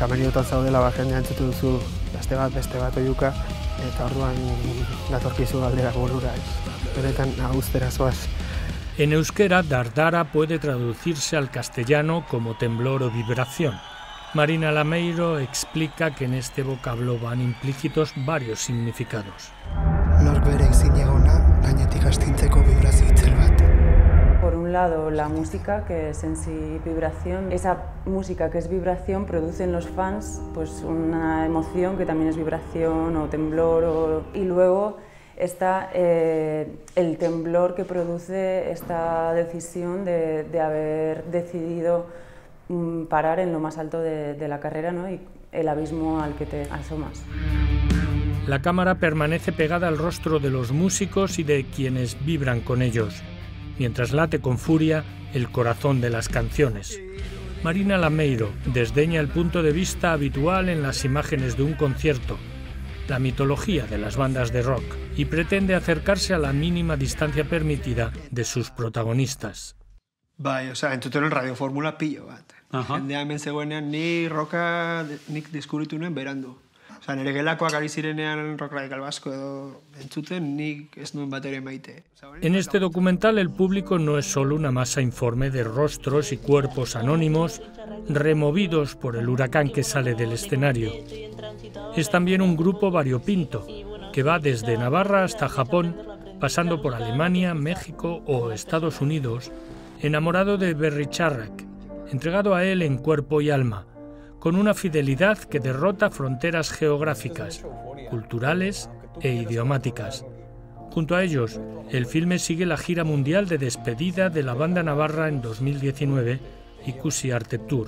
kamerinotan zaudela jendea entzutu duzu beste bat oiuka, eta orduan datorkizu galderak burura, benetan agustera zoaz. En euskera, dardara puede traducirse al castellano como temblor o vibración. Marina Lameiro explica que en este vocablo van implícitos varios significados. Nork bere ezin egona, gainetik astintzeko vibrazio itzel bat. Por un lado, la música, que es en sí vibración. Esa música que es vibración produce en los fans pues, una emoción que también es vibración o temblor. Y luego está el temblor que produce esta decisión de haber decidido parar en lo más alto de la carrera, ¿no? Y el abismo al que te asomas. La cámara permanece pegada al rostro de los músicos y de quienes vibran con ellos, mientras late con furia el corazón de las canciones. Marina Lameiro desdeña el punto de vista habitual en las imágenes de un concierto, la mitología de las bandas de rock, y pretende acercarse a la mínima distancia permitida de sus protagonistas. Bai, entzuten radioformula pilo bat. Jendea hemen zegoenean ni roka nik deskubritu nuen berandu. Nire gelakoak ari zirenean rock radical vasco edo entzuten nik ez nuen bat ere maite. En este documental el público no es solo una masa informe de rostros y cuerpos anónimos removidos por el huracán que sale del escenario. Es también un grupo variopinto que va desde Navarra hasta Japón, pasando por Alemania, México o Estados Unidos, enamorado de Berry Charrack, entregado a él en cuerpo y alma, con una fidelidad que derrota fronteras geográficas, culturales e idiomáticas. Junto a ellos, el filme sigue la gira mundial de despedida de la banda navarra en 2019, Ikusi Arte Tour.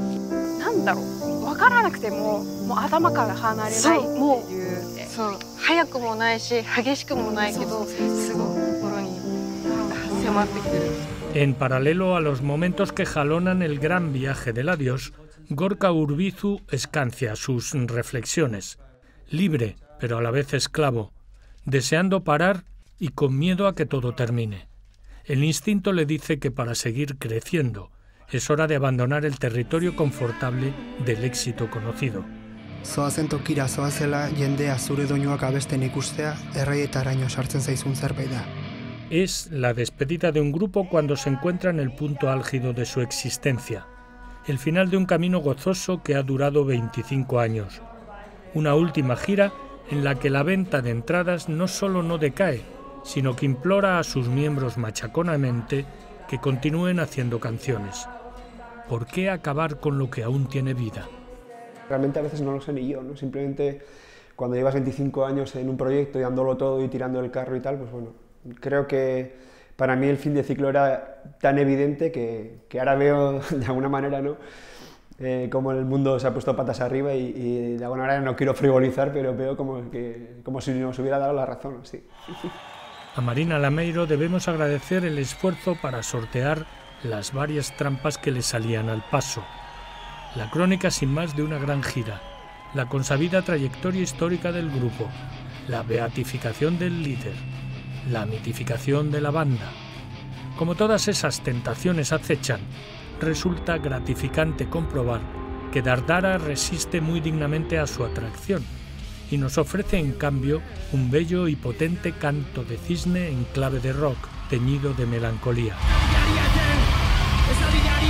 En paralelo a los momentos que jalonan el gran viaje del adiós, Gorka Urbizu escancia sus reflexiones, libre pero a la vez esclavo, deseando parar y con miedo a que todo termine. El instinto le dice que para seguir creciendo es hora de abandonar el territorio confortable del éxito conocido. Zoazen tokira zoazela jendea zure doinuak abesten ikustea erraietaraino sartzen zaizun zerbait da. Es la despedida de un grupo cuando se encuentra en el punto álgido de su existencia. El final de un camino gozoso que ha durado 25 años. Una última gira en la que la venta de entradas no solo no decae, sino que implora a sus miembros machaconamente que continúen haciendo canciones. ¿Por qué acabar con lo que aún tiene vida? Realmente a veces no lo sé ni yo, ¿no? Simplemente cuando llevas 25 años en un proyecto y dándolo todo y tirando el carro y tal, pues bueno, creo que para mí el fin de ciclo era tan evidente que ahora veo de alguna manera, ¿no? Cómo el mundo se ha puesto patas arriba y de alguna manera no quiero frivolizar, pero veo como si nos hubiera dado la razón, sí. A Marina Lameiro debemos agradecer el esfuerzo para sortear las varias trampas que le salían al paso. La crónica sin más de una gran gira, la consabida trayectoria histórica del grupo, la beatificación del líder, la mitificación de la banda. Como todas esas tentaciones acechan, resulta gratificante comprobar que Dardara resiste muy dignamente a su atracción y nos ofrece en cambio un bello y potente canto de cisne en clave de rock, teñido de melancolía.